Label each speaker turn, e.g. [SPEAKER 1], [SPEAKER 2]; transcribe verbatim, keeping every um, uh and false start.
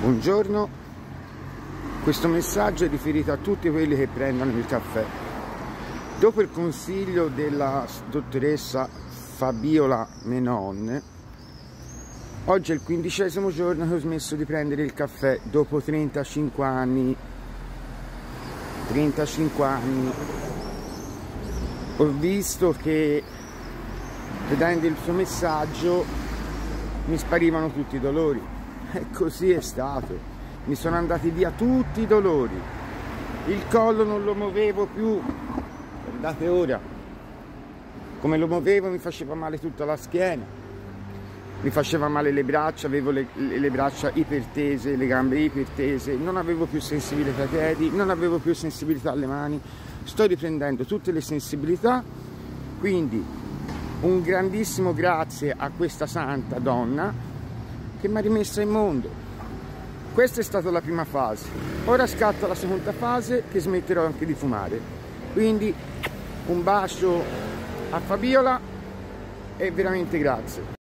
[SPEAKER 1] Buongiorno, questo messaggio è riferito a tutti quelli che prendono il caffè. Dopo il consiglio della dottoressa Fabiola Menon, oggi è il quindicesimo giorno che ho smesso di prendere il caffè dopo trentacinque anni. trentacinque anni. Ho visto che, vedendo il suo messaggio, mi sparivano tutti i dolori. E così è stato. Mi sono andati via tutti i dolori. Il collo non lo muovevo più. Guardate ora. Come lo muovevo mi faceva male tutta la schiena. Mi faceva male le braccia, avevo le, le, le braccia ipertese, le gambe ipertese, non avevo più sensibilità ai piedi, non avevo più sensibilità alle mani. Sto riprendendo tutte le sensibilità, quindi un grandissimo grazie a questa santa donna che mi ha rimessa in mondo. Questa è stata la prima fase, ora scatta la seconda fase, che smetterò anche di fumare. Quindi un bacio a Fabiola e veramente grazie.